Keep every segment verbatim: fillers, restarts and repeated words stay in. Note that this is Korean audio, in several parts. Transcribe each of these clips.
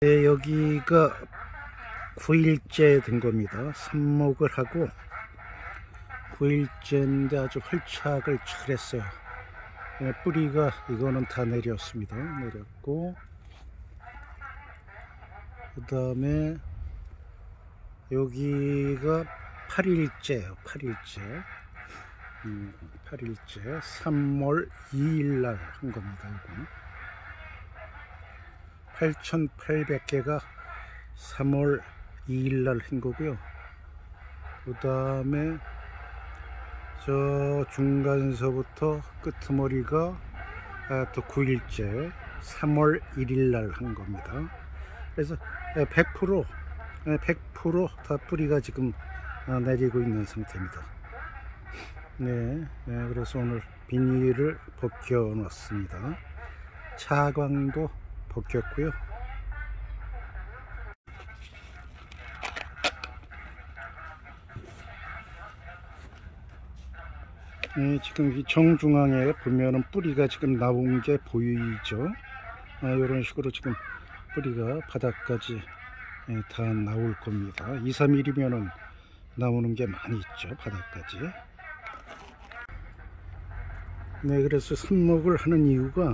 네, 여기가 구 일째 된 겁니다. 삽목을 하고 구 일째인데 아주 활착을 잘 했어요. 네, 뿌리가 이거는 다 내렸습니다. 내렸고 그 다음에 여기가 팔 일째예요. 팔 일째. 음, 팔 일째 삼월 이일 날 한 겁니다. 이건 팔천팔백 개가 삼월 이일 날 한 거고요. 그 다음에 저 중간서부터 끄트머리가 아, 또 구 일째 삼월 일일 날 한 겁니다. 그래서 백 퍼센트 백 퍼센트 다 뿌리가 지금 내리고 있는 상태입니다. 네, 네, 그래서 오늘 비닐을 벗겨 놨습니다. 차광도 벗겼고요. 네, 지금 이 정중앙에 보면은 뿌리가 지금 나온 게 보이죠. 아, 이런 식으로 지금 뿌리가 바닥까지 예, 다 나올 겁니다. 이, 삼 일이면은 나오는 게 많이 있죠. 바닥까지. 네, 그래서 삽목을 하는 이유가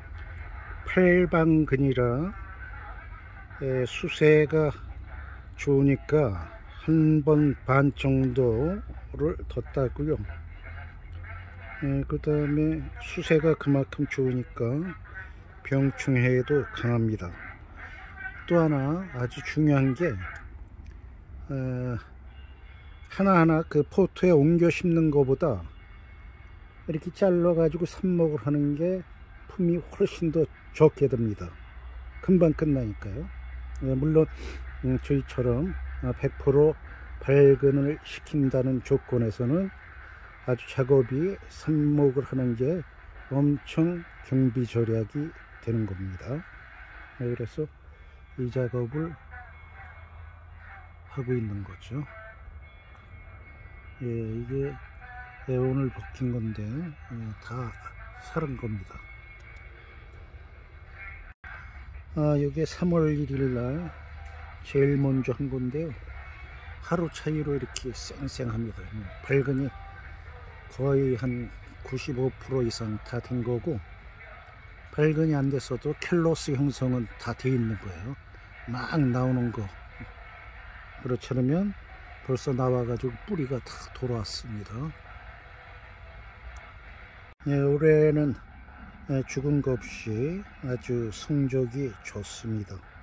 팔방근이라 예, 수세가 좋으니까 한 번 반 정도를 더 따고요. 예, 그 다음에 수세가 그만큼 좋으니까 병충해에도 강합니다. 또 하나 아주 중요한 게 어, 하나하나 그 포트에 옮겨 심는 것보다 이렇게 잘라 가지고 삽목을 하는 게 품이 훨씬 더 좋게 됩니다. 금방 끝나니까요. 예, 물론 음, 저희처럼 백 퍼센트 발근을 시킨다는 조건에서는 아주 작업이 삽목을 하는 게 엄청 경비 절약이 되는 겁니다. 네, 그래서 이 작업을 하고 있는 거죠. 예, 이게 예, 오늘 벗긴 건데 예, 다 사른 겁니다. 아, 이게 삼월 일일 날 제일 먼저 한 건데요. 하루 차이로 이렇게 쌩쌩합니다. 발근이 거의 한 구십오 퍼센트 이상 다 된 거고, 발근이 안 됐어도 켈로스 형성은 다 돼 있는 거예요. 막 나오는 거. 그렇지 않으면 벌써 나와가지고 뿌리가 다 돌아왔습니다. 네, 올해는 죽은 거 없이 아주 성적이 좋습니다.